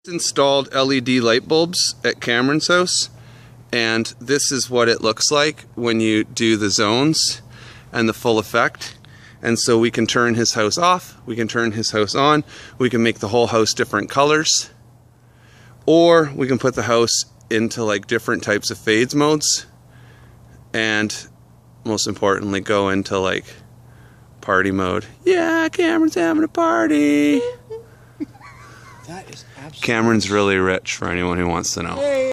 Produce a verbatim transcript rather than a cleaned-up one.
Installed L E D light bulbs at Cameron's house, and this is what it looks like when you do the zones and the full effect. And so we can turn his house off, we can turn his house on, we can make the whole house different colors, or we can put the house into like different types of fades modes, and most importantly go into like party mode. Yeah, Cameron's having a party. That is absolutely Cameron's really rich, for anyone who wants to know. Hey.